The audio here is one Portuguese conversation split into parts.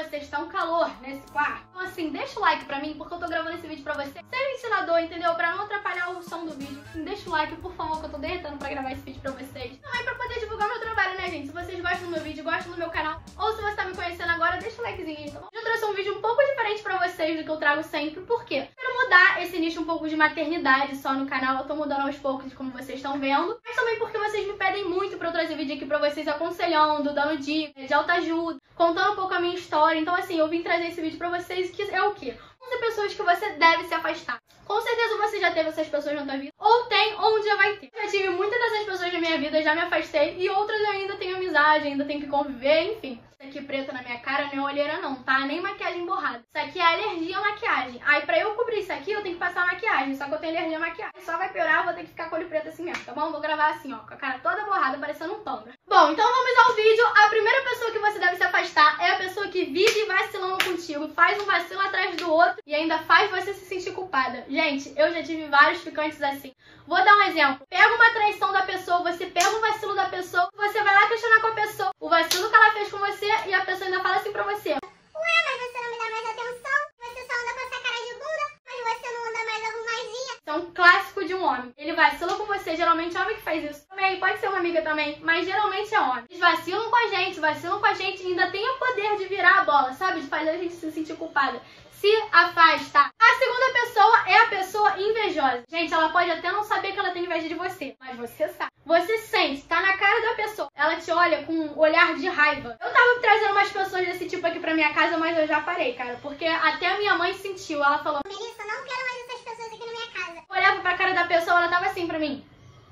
vocês, tá um calor nesse quarto. Então assim, deixa o like pra mim, porque eu tô gravando esse vídeo pra vocês sem ventilador, entendeu? Pra não atrapalhar o som do vídeo. Assim, deixa o like, por favor, que eu tô derretendo pra gravar esse vídeo pra vocês. Também pra poder divulgar meu trabalho, né, gente? Se vocês gostam do meu vídeo, gostam do meu canal, ou se você tá me conhecendo agora, deixa o likezinho aí, tá bom? Eu trouxe um vídeo um pouco diferente pra vocês do que eu trago sempre, por quê? Eu quero mudar esse nicho um pouco de maternidade só no canal, eu tô mudando aos poucos, como vocês estão vendo. Mas também porque vocês me pedem muito pra eu trazer vídeo aqui pra vocês aconselhando, dando dicas de autoajuda, contando um pouco a minha história. Então assim, eu vim trazer esse vídeo pra vocês, que é o quê? 11 pessoas que você deve se afastar. Com certeza você já teve essas pessoas na tua vida, ou tem, ou um dia vai ter. Eu já tive muitas dessas pessoas na minha vida, já me afastei, e outras eu ainda tenho amizade, ainda tenho que conviver, enfim. Isso aqui preto na minha cara não é olheira não, tá? Nem maquiagem borrada. Isso aqui é alergia à maquiagem. Aí pra eu cobrir isso aqui, eu tenho que passar maquiagem, só que eu tenho alergia à maquiagem. Só vai piorar, eu vou ter que ficar com o olho preto assim mesmo, tá bom? Vou gravar assim, ó, com a cara toda borrada, parecendo um panda. Bom, então vamos ao vídeo. A primeira pessoa que você deve se afastar é a pessoa que vive vacilando contigo, faz um vacilo atrás do outro e ainda faz você se sentir culpada. Gente, eu já tive vários ficantes assim. Vou dar um exemplo. Pega uma traição da pessoa, você pega um vacilo da pessoa, você vai lá questionar com a pessoa o vacilo que ela fez com você e a pessoa ainda fala assim pra você: Ué, mas você não me dá mais atenção? Você só anda com essa cara de bunda, mas você não anda mais arrumadinha? Isso é um clássico de um homem. Ele vacila com você, geralmente é homem que faz isso. Também, pode ser uma amiga também, mas geralmente é homem. Eles vacilam com a gente e ainda tem o poder de virar a bola, sabe? De fazer a gente se sentir culpada. Se afasta. A segunda pessoa é a pessoa invejosa. Gente, ela pode até não saber que ela tem inveja de você, mas você sabe. Você sente, tá na cara da pessoa. Ela te olha com um olhar de raiva. Eu tava trazendo umas pessoas desse tipo aqui pra minha casa, mas eu já parei, cara. Porque até a minha mãe sentiu. Ela falou: Melissa, não quero mais essas pessoas aqui na minha casa. eu olhava pra cara da pessoa, ela tava assim pra mim.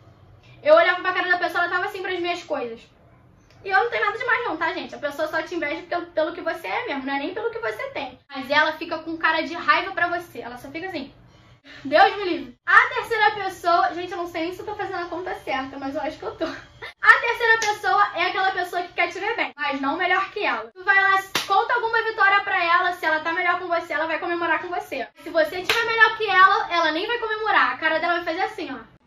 Eu olhava pra cara da pessoa, ela tava assim pras minhas coisas. E eu não tenho nada demais não, tá, gente? A pessoa só te inveja pelo que você é mesmo, não é nem pelo que você tem. Mas ela fica com cara de raiva pra você. Ela só fica assim. Deus me livre. A terceira pessoa... Gente, eu não sei nem se eu tô fazendo a conta certa, mas eu acho que eu tô. A terceira pessoa é aquela pessoa que quer te ver bem, mas não melhor que ela. Tu vai lá, conta alguma vitória pra ela. Se ela tá melhor com você, ela vai comemorar com você. Se você tiver melhor que ela nem vai comemorar. A cara dela vai fazer assim, ó.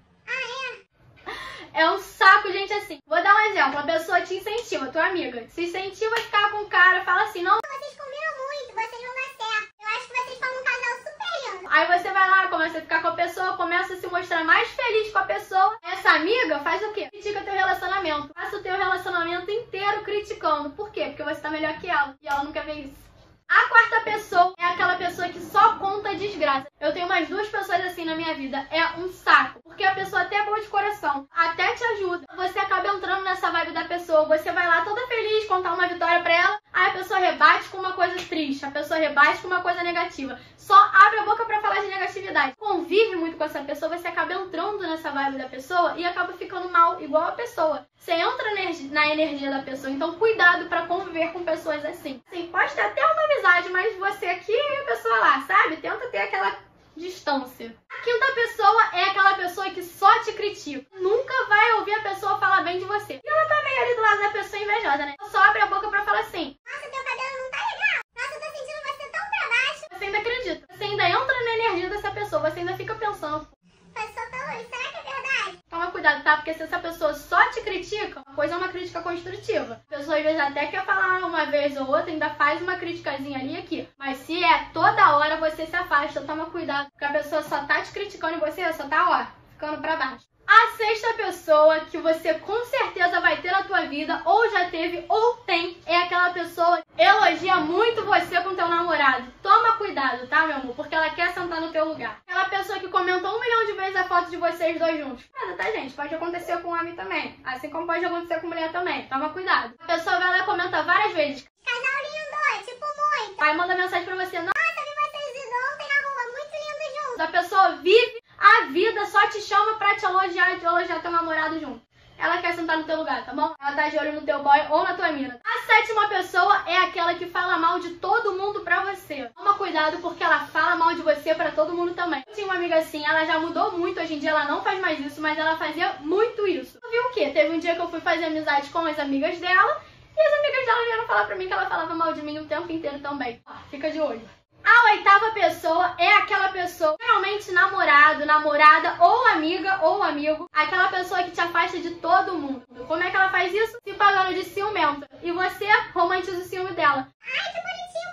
É um saco, gente, assim. Vou dar um exemplo. A pessoa te incentiva, tua amiga. Se incentiva a ficar com o cara, fala assim: não, Vocês combinam muito, vocês vão dar certo. Eu acho que vocês formam um casal super lindo. aí você vai lá, começa a ficar com a pessoa, começa a se mostrar mais feliz com a pessoa. Essa amiga faz o quê? Critica teu relacionamento. Passa o teu relacionamento inteiro criticando. Por quê? Porque você tá melhor que ela. E ela não quer ver isso. A quarta pessoa é aquela pessoa que só conta desgraça. Eu tenho mais duas pessoas assim na minha vida. É um saco. Porque a pessoa até é boa de coração, até te ajuda. Você acaba entrando nessa vibe da pessoa. Você vai lá toda feliz, contar uma vitória pra ela. Aí a pessoa rebate com uma coisa triste. A pessoa rebate com uma coisa negativa. Só abre a boca pra falar de negatividade. Convive muito com essa pessoa, você acaba entrando nessa vibe da pessoa e acaba ficando mal, igual a pessoa. Você entra na energia da pessoa, então cuidado pra conviver com pessoas assim. Assim, pode ter até uma amizade, mas você aqui e a pessoa lá, sabe? Tenta ter aquela distância. A quinta pessoa é aquela pessoa que só te critica. Nunca vai ouvir a pessoa falar bem de você. E ela tá meio ali do lado da pessoa invejosa, né? Só abre a boca pra falar assim: Nossa, teu cabelo não tá legal. Nossa, eu tô sentindo você tão pra baixo. você ainda acredita. Você ainda entra na energia dessa pessoa, você ainda fica pensando: Passou pela luz, será que é verdade? toma cuidado, tá? Porque se essa pessoa só te critica, uma coisa é uma crítica construtiva. A pessoa às vezes até quer falar uma vez ou outra, ainda faz uma criticazinha ali e aqui. Mas se é toda hora, você se afasta, toma cuidado. Porque a pessoa só tá te criticando e você só tá, ó, ficando pra baixo. A sexta pessoa que você com certeza vai ter na tua vida, ou já teve ou tem, é aquela pessoa que elogia muito você com teu namorado. Toma cuidado, tá, meu amor? Porque ela quer sentar no teu lugar. Aquela pessoa que comentou 1 milhão de vezes a foto de vocês dois juntos. Nada, tá, gente? Pode acontecer com homem também. Assim como pode acontecer com mulher também. Toma cuidado. A pessoa vai lá e comenta várias vezes: Casal lindo, tipo muito. aí manda mensagem pra você: Nossa, vi vocês ontem na rua, muito lindo juntos. a pessoa vive a vida, só te chama pra te elogiar e te elogiar teu namorado junto. Ela quer sentar no teu lugar, tá bom? Ela tá de olho no teu boy ou na tua mina. A sétima pessoa é aquela que fala mal de todo mundo pra você. Toma cuidado, porque ela fala mal de você pra todo mundo também. Eu tinha uma amiga assim, ela já mudou muito, hoje em dia ela não faz mais isso, mas ela fazia muito isso. Tu viu o quê? Teve um dia que eu fui fazer amizade com as amigas dela, e as amigas dela vieram falar pra mim que ela falava mal de mim o tempo inteiro também. Ó, fica de olho. A oitava pessoa é aquela pessoa, geralmente namorado, namorada, ou amiga, ou amigo, aquela pessoa que te afasta de todo mundo. Como é que ela faz isso? Se pagando de ciumenta. E você romantiza o ciúme dela. Ai, que bonitinho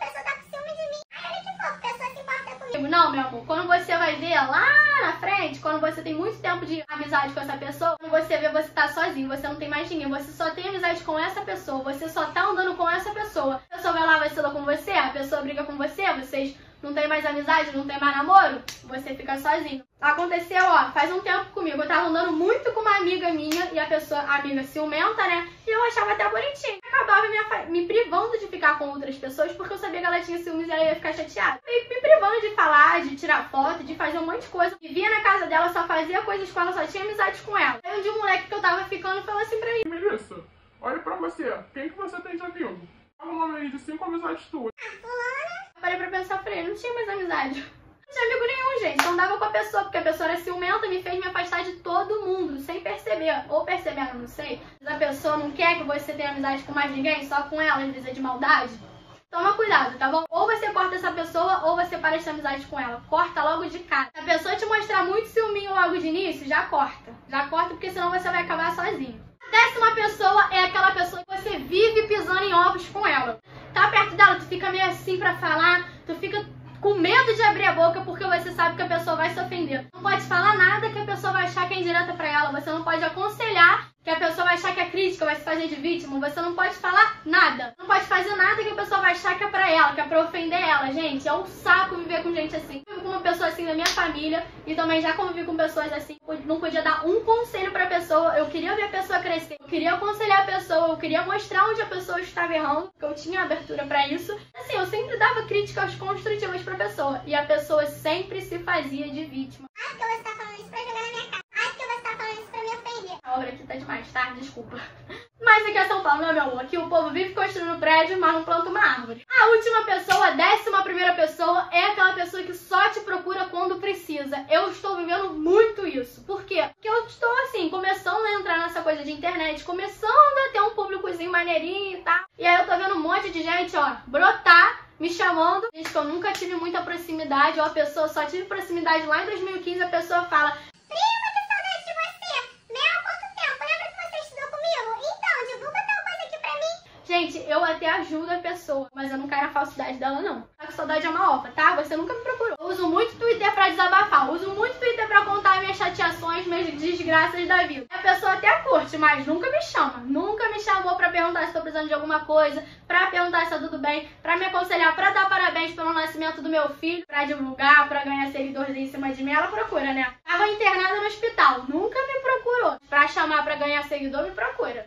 Não, meu amor, quando você vai ver lá na frente, quando você tem muito tempo de amizade com essa pessoa, quando você vê, você tá sozinho, você não tem mais ninguém, você só tem amizade com essa pessoa, você só tá andando com essa pessoa. A pessoa vai lá, vai se dar com você, a pessoa briga com você, vocês não tem mais amizade, não tem mais namoro, você fica sozinho. Aconteceu, ó, faz um tempo comigo, eu tava andando muito com uma amiga minha e a amiga ciumenta, né? E eu achava até bonitinho. Acabava me privando de ficar com outras pessoas porque eu sabia que ela tinha ciúmes e ela ia ficar chateada. E me privando de falar, de tirar foto, de fazer um monte de coisa. Vivia na casa dela, só fazia coisas com ela, só tinha amizade com ela. Aí um dia um moleque que eu tava ficando falou assim pra mim: Melissa, olha pra você, quem que você tem de amigo? Fala um nome aí de 5 amizades tuas. Eu parei pra pensar, falei, não tinha mais amizade. Não tinha amigo nenhum, gente. Eu andava com a pessoa, porque a pessoa era ciumenta e me fez me afastar de todo mundo, sem perceber. Ou percebendo, não sei. Mas a pessoa não quer que você tenha amizade com mais ninguém, só com ela, às vezes é de maldade. Toma cuidado, tá bom? Ou você corta essa pessoa, ou você para de ter amizade com ela. Corta logo de cara. Se a pessoa te mostrar muito ciúminho logo de início, já corta. Já corta, porque senão você vai acabar sozinho. A 10ª pessoa é aquela pessoa que você vive pisando em ovos com ela. Tá perto dela, tu fica meio assim pra falar, tu fica com medo de abrir a boca porque você sabe que a pessoa vai se ofender. Não pode falar nada que a pessoa vai achar que é indireta pra ela. Você não pode aconselhar que a pessoa vai achar que é crítica, vai se fazer de vítima. Você não pode falar nada. Não pode fazer nada que a pessoa vai achar que é pra ela, que é pra ofender ela. Gente, é um saco viver com gente assim. Eu vivo com uma pessoa assim da minha família e também já convivi com pessoas assim. Não podia dar um conselho pra pessoa. Eu queria ver a pessoa crescer. Eu queria aconselhar a pessoa. Eu queria mostrar onde a pessoa estava errando, porque eu tinha abertura pra isso. Assim, eu sempre dava críticas construtivas pra pessoa. E a pessoa sempre se fazia de vítima. Ai, porque você tá falando isso pra jogar na minha cara. Ai, porque você tá falando isso pra me ofender. A obra aqui tá demais, tá? Desculpa. Mas aqui é São Paulo, não é, meu amor? Aqui o povo vive construindo prédio, mas não planta uma árvore. A última pessoa, a 11ª pessoa, é aquela pessoa que só te procura quando precisa. Eu estou vivendo muito isso. Por quê? Porque eu estou, assim, começando a entrar nessa coisa de internet, começando a ter um públicozinho maneirinho e tal. E aí eu tô vendo um monte de gente, ó, brotar, me chamando. Gente, que eu nunca tive muita proximidade, ou a pessoa só tive proximidade lá em 2015, a pessoa fala: Prima, que saudade de você. Meu, há quanto tempo? Lembra que você estudou comigo? Então, divulga tal coisa aqui pra mim. Gente, eu até ajudo a pessoa, mas eu não caio na falsidade dela, não. Tá com saudade é uma ova, tá? Você nunca me procurou. Eu uso muito Twitter pra desabafar, eu uso muito Twitter pra contar minhas chateações, minhas desgraças da vida. A pessoa até curte, mas nunca me chama. Nunca me chamou pra perguntar se tô precisando de alguma coisa, pra perguntar se tá tudo bem, pra me aconselhar, pra dar parabéns pelo nascimento do meu filho, pra divulgar, pra ganhar seguidores em cima de mim. Ela procura, né? Tava internada no hospital, nunca me procurou. Pra chamar pra ganhar seguidor, me procura.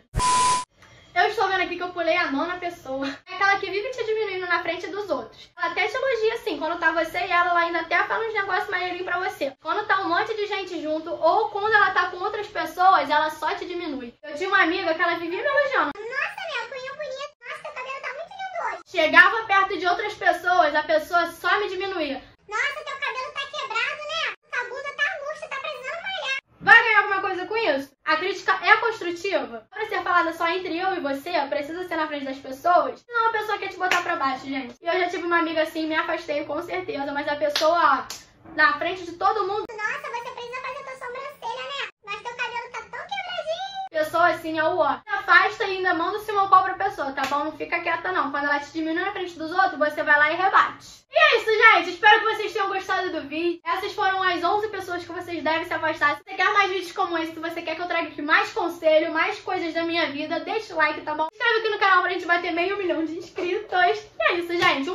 Eu estou vendo aqui que eu pulei a 9ª pessoa. É aquela que vive te diminuindo na frente dos outros. Ela até te elogia assim, quando tá você e ela ainda até fala uns negócios maneirinhos pra você. Quando tá um monte de gente junto, ou quando ela tá com outras pessoas, ela só te diminui. Eu tinha uma amiga que ela vivia me elogiando. Nossa, meu, cunho bonito. Nossa, teu cabelo tá muito lindo hoje. Chegava perto de outras pessoas, a pessoa só me diminuía. Nossa, teu cabelo tá quebrado, né? Tua blusa tá murcha, tá precisando malhar. Vai ganhar alguma coisa com isso? A crítica é construtiva? Pra ser falada só entre eu e você, precisa ser na frente das pessoas? Senão a pessoa quer te botar pra baixo, gente. E eu já tive uma amiga assim, me afastei com certeza, mas a pessoa, ó, na frente de todo mundo. Nossa, você precisa fazer tua sobrancelha, né? Mas teu cabelo tá tão quebradinho. Pessoa assim, é o ó. Afasta e ainda manda o simocol pra pessoa, tá bom? Não fica quieta não. Quando ela te diminui na frente dos outros, você vai lá e rebate. E é isso, gente. Espero que vocês tenham gostado do vídeo. Essas foram as 11 pessoas que vocês devem se afastar. Se você quer mais vídeos como esse, se você quer que eu traga aqui mais conselho, mais coisas da minha vida, deixa o like, tá bom? Se inscreve aqui no canal pra gente bater 500 mil de inscritos. E é isso, gente.